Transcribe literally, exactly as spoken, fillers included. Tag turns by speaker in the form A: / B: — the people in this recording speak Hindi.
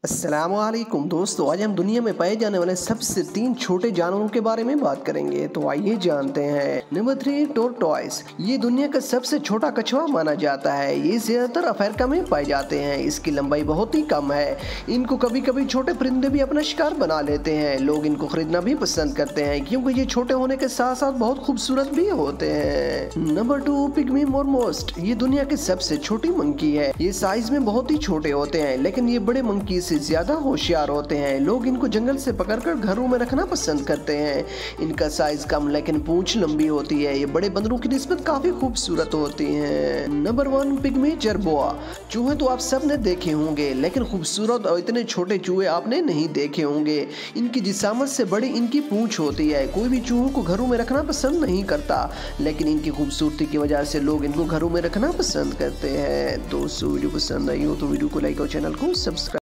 A: अस्सलामुअलैकुम दोस्तों, आज हम दुनिया में पाए जाने वाले सबसे तीन छोटे जानवरों के बारे में बात करेंगे। तो आइए जानते हैं। Number three, tortoise. ये दुनिया का सबसे छोटा कछुआ माना जाता है। ये ज्यादातर अफ्रीका में पाए जाते हैं। इसकी लंबाई बहुत ही कम है। इनको कभी कभी छोटे परिंदे भी अपना शिकार बना लेते हैं। लोग इनको खरीदना भी पसंद करते हैं क्योंकि ये छोटे होने के साथ साथ बहुत खूबसूरत भी होते हैं। Number two, pygmy marmoset. ये दुनिया की सबसे छोटी मंकी है। ये साइज में बहुत ही छोटे होते हैं, लेकिन ये बड़े मंकी से ज्यादा होशियार होते हैं। लोग इनको जंगल से पकड़कर घरों में रखना पसंद करते हैं। इनका साइज कम लेकिन पूंछ लंबी होती है। ये बड़े बंदरों की निस्बत काफी खूबसूरत होती हैं। Number one, pygmy jerboa. चूहे तो आप सब ने देखे होंगे, लेकिन खूबसूरत और इतने छोटे चूहे आपने नहीं देखे होंगे। इनकी जिसामत से बड़ी इनकी पूंछ होती है। कोई भी चूहों को घरों में रखना पसंद नहीं करता, लेकिन इनकी खूबसूरती की वजह से लोग इनको घरों में रखना पसंद करते हैं। दोस्तों, वीडियो पसंद आई हो तो वीडियो को लाइक और चैनल को सब्सक्राइब